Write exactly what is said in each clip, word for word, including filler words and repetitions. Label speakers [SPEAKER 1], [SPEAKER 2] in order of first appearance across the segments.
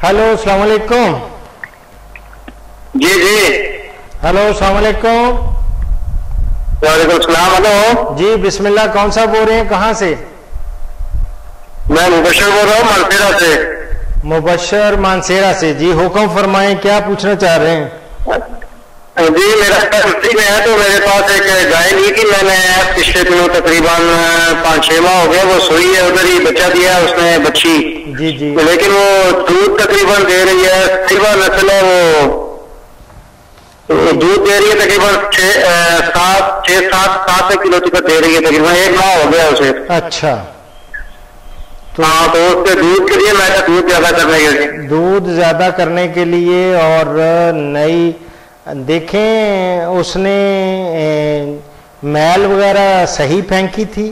[SPEAKER 1] Hello अस्सलाम वालेकुम।
[SPEAKER 2] जी जी
[SPEAKER 1] hello अस्सलाम वालेकुम।
[SPEAKER 2] वालेकुम सलाम। हेलो
[SPEAKER 1] जी बिस्मिल्लाह, कौन सा बोल रहे हैं, कहाँ से?
[SPEAKER 2] मैं मुबशर बोल रहा हूँ मानसेरा से।
[SPEAKER 1] मुबशर मानसेरा से, जी हुक्म फरमाएं, क्या पूछना चाह रहे हैं?
[SPEAKER 2] जी मेरा फैमिली में है, तो मेरे पास एक गाय ली थी मैंने पिछले दिनों, तकरीबन पाँच छह माह हो गए। वो सोई है, उधर ही बच्चा दिया उसने, बच्ची।
[SPEAKER 1] जी जी।
[SPEAKER 2] लेकिन वो दूध तकरीबन दे रही है, तकरीबन नस्ल है वो, दूध दे रही है तकरीबन छह सात छह सात सात किलो तक दे रही है, तकरीबन एक माह हो गया उसे।
[SPEAKER 1] अच्छा,
[SPEAKER 2] तो हाँ, तो उसके दूध के लिए मैंने दूध ज्यादा करने के लिए
[SPEAKER 1] दूध ज्यादा करने के लिए और नई देखें, उसने मैल वगैरह सही फेंकी थी?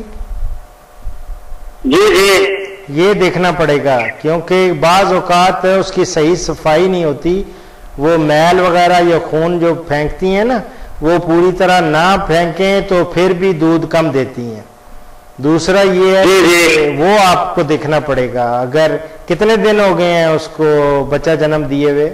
[SPEAKER 2] जी जी
[SPEAKER 1] ये देखना पड़ेगा, क्योंकि बाज औकात उसकी सही सफाई नहीं होती। वो मैल वगैरह या खून जो फेंकती हैं ना, वो पूरी तरह ना फेंकें तो फिर भी दूध कम देती हैं। दूसरा ये है कि वो आपको देखना पड़ेगा। अगर कितने दिन हो गए हैं उसको बच्चा जन्म दिए हुए?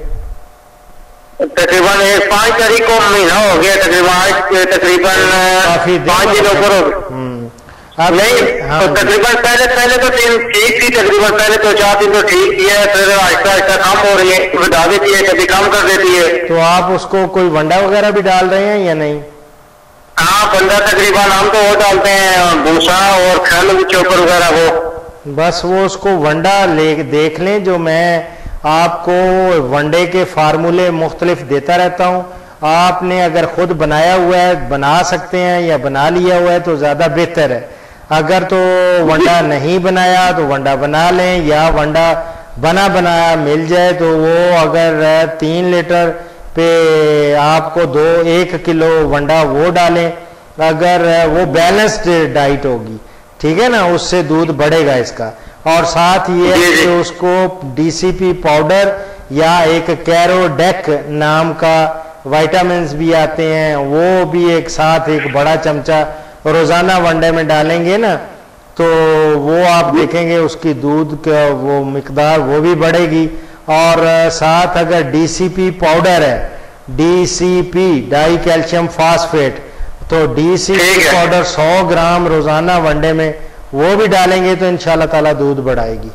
[SPEAKER 2] तकरीबन एक पाँच तारीख को महीना हो गया, तकरीबन तकरीबन
[SPEAKER 1] काफी
[SPEAKER 2] पाँच दिन ऊपर।
[SPEAKER 1] अब
[SPEAKER 2] नहीं
[SPEAKER 1] हाँ,
[SPEAKER 2] तो तकरीबन पहले पहले तो ठीक थी, तकरीबन पहले तो चार दिन तो ठीक किया है, फिर आहिस्ता आहिस्ता कम हो रही है, बढ़ा देती है, कभी कम कर देती है।
[SPEAKER 1] तो आप उसको कोई वंडा वगैरह भी डाल रहे हैं या नहीं?
[SPEAKER 2] हाँ, बंदा तकरीबन हम तो वो डालते हैं भूसा और खल चोकर वगैरह। वो
[SPEAKER 1] बस वो उसको वंडा ले देख लें, जो मैं आपको वनडे के फार्मूले मुख्तलिफ देता रहता हूँ। आपने अगर खुद बनाया हुआ है, बना सकते हैं या बना लिया हुआ है तो ज़्यादा बेहतर है। अगर तो वंडा नहीं बनाया तो वंडा बना लें, या वंडा बना बनाया मिल जाए तो वो अगर तीन लीटर पे आपको दो एक किलो वंडा वो डालें, अगर वो बैलेंस्ड डाइट होगी, ठीक है ना, उससे दूध बढ़ेगा इसका। और साथ ये है कि उसको डीसीपी पाउडर या एक कैरोडेक नाम का विटामिन्स भी आते हैं, वो भी एक साथ एक बड़ा चमचा रोजाना वनडे में डालेंगे ना, तो वो आप देखेंगे उसकी दूध का वो मिकदार वो भी बढ़ेगी। और साथ अगर डीसीपी पाउडर है, डीसीपी डाई कैल्शियम फास्फेट, तो डीसीपी पाउडर सौ ग्राम रोजाना वनडे में वो भी डालेंगे तो इंशाल्लाह ताला दूध बढ़ाएगी।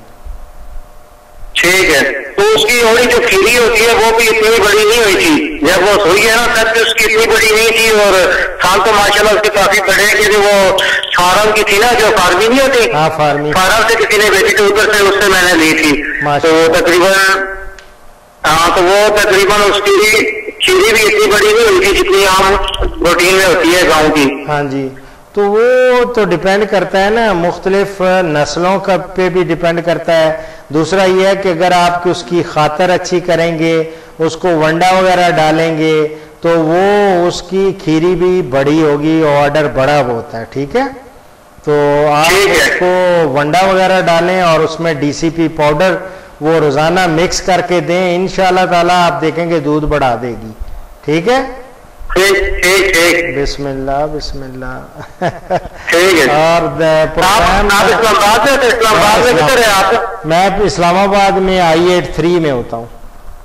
[SPEAKER 2] ठीक है। तो उसकी थोड़ी जो खीरी होती है वो भी इतनी बड़ी नहीं हुई थी जब वो सोई है ना, तब तो उसकी इतनी बड़ी नहीं थी। और साल तो माशाल्लाह उसके काफी बड़े, क्योंकि वो फार्म की थी ना, जो फार्मी नहीं होती,
[SPEAKER 1] हाँ फार्मी,
[SPEAKER 2] फार्म से किसी ने बेची थी, उधर से उससे मैंने ली थी। तो वो तकरीबन हाँ तो वो तकरीबन उसकी खीरी भी इतनी बड़ी नहीं हुई थी जितनी आम प्रोटीन में होती है गाँव की।
[SPEAKER 1] हाँ जी, तो वो तो डिपेंड करता है ना, मुख्तलिफ नस्लों का पे भी डिपेंड करता है। दूसरा ये है कि अगर आप उसकी खातर अच्छी करेंगे, उसको वंडा वगैरह डालेंगे, तो वो उसकी खीरी भी बड़ी होगी और ऑर्डर बड़ा होता है, ठीक है। तो आप उसको वंडा वगैरह डालें और उसमें डीसीपी पाउडर वो रोज़ाना मिक्स करके दें, इंशाल्लाह ताला आप देखेंगे दूध बढ़ा देगी, ठीक है।
[SPEAKER 2] ठीक ठीक ठीक।
[SPEAKER 1] बिस्मिल्लाह बिस्मिल्लाह।
[SPEAKER 2] ठीक है।
[SPEAKER 1] और प्रोग्राम
[SPEAKER 2] आप इस्लामाबाद में, इस्लामाबाद में किधर है आप?
[SPEAKER 1] मैं इस्लामाबाद में आई एट थ्री में होता हूँ।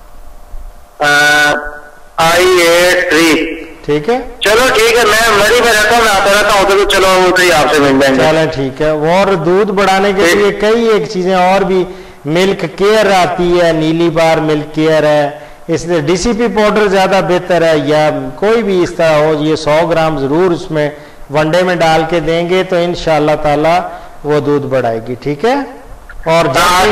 [SPEAKER 2] आई एट थ्री,
[SPEAKER 1] ठीक है।
[SPEAKER 2] चलो ठीक है, मैं मरी में रहता हूँ, मैं आता रहता हूँ, तो चलो उधर ही आपसे मिल जाएंगे।
[SPEAKER 1] चलो ठीक है। और दूध बढ़ाने के लिए कई एक चीजें और भी, मिल्क केयर आती है, नीली बार मिल्क केयर है, इसलिए डीसीपी पाउडर ज्यादा बेहतर है। या कोई भी इस तरह हो, ये सौ ग्राम जरूर इसमें वनडे में डाल के देंगे तो इंशाल्लाह ताला वो दूध बढ़ाएगी, ठीक है। और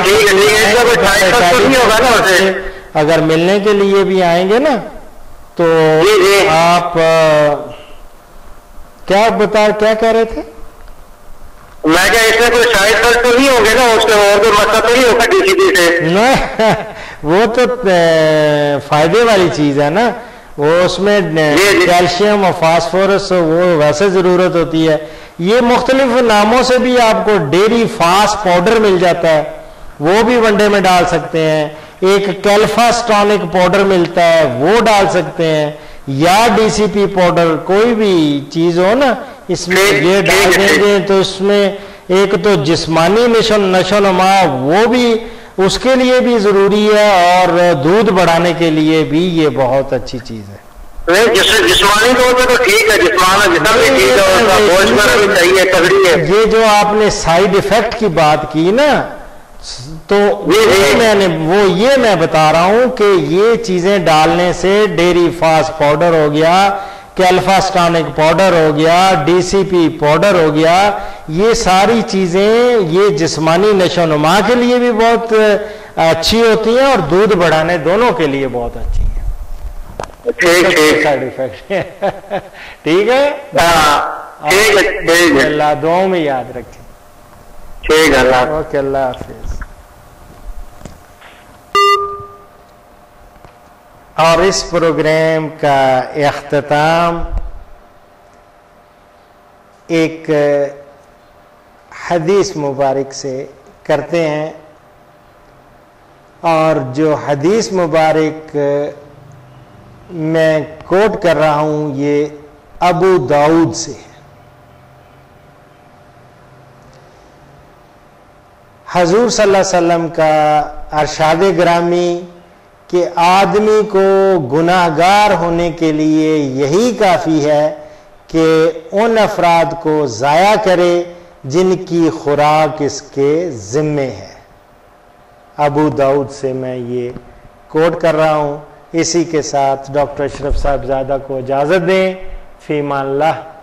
[SPEAKER 1] अगर मिलने के लिए भी आएंगे ना तो आप क्या बता क्या कह रहे थे?
[SPEAKER 2] मैं क्या इसमें कोई साइड इफेक्ट तो नहीं होंगे ना, उसके और कोई मसला तो नहीं होगा डीसीपी से?
[SPEAKER 1] नहीं, वो तो फायदे वाली चीज है ना, वो उसमें कैल्शियम और फास्फोरस वो वैसे जरूरत होती है। ये मुख्तलिफ नामों से भी आपको डेयरी फास्ट पाउडर मिल जाता है, वो भी वनडे में डाल सकते हैं। एक कैल्फास्टॉनिक पाउडर मिलता है, वो डाल सकते हैं, या डीसीपी पाउडर, कोई भी चीज हो ना इसमें ये डाल देंगे तो इसमें एक तो जिस्मानी नशो नशो नमा वो भी उसके लिए भी ज़रूरी है, और दूध बढ़ाने के लिए भी ये बहुत अच्छी चीज़ है।
[SPEAKER 2] नहीं, जिस जिस्मानी तौर पे तो ठीक है, जिस्माना जितना भी ठीक है, उसका गोश्त वगैरह भी सही है, तगड़ी है।
[SPEAKER 1] ये जो आपने साइड इफेक्ट की बात की ना, तो ये मैंने वो ये मैं बता रहा हूं कि ये चीजें डालने से डेयरी फास्ट पाउडर हो गया, कैल्फास्टानिक पाउडर हो गया, डीसीपी पाउडर हो गया, ये सारी चीजें ये जिस्मानी नशोनुमा के लिए भी बहुत अच्छी होती हैं और दूध बढ़ाने दोनों के लिए बहुत अच्छी है।
[SPEAKER 2] ठीक ठीक
[SPEAKER 1] साइड इफेक्ट ठीक है,
[SPEAKER 2] ठीक है,
[SPEAKER 1] अल्लाह दुआओं में याद रखें।
[SPEAKER 2] ठीक है, अल्लाह
[SPEAKER 1] ओके, अल्लाह हाफिज। और इस प्रोग्राम का इख्तिताम एक हदीस मुबारक से करते हैं, और जो हदीस मुबारक मैं कोट कर रहा हूं ये अबू दाऊद से है। हजूर सल्लल्लाहु अलैहि वसल्लम का अरशाद ग्रामी कि आदमी को गुनाहगार होने के लिए यही काफ़ी है कि उन अफराद को ज़ाया करे जिनकी खुराक इसके ज़िम्मे है। अबू दाऊद से मैं ये कोट कर रहा हूँ। इसी के साथ डॉक्टर अशरफ साहबजादा को इजाज़त दें। फ़ी अमान अल्लाह।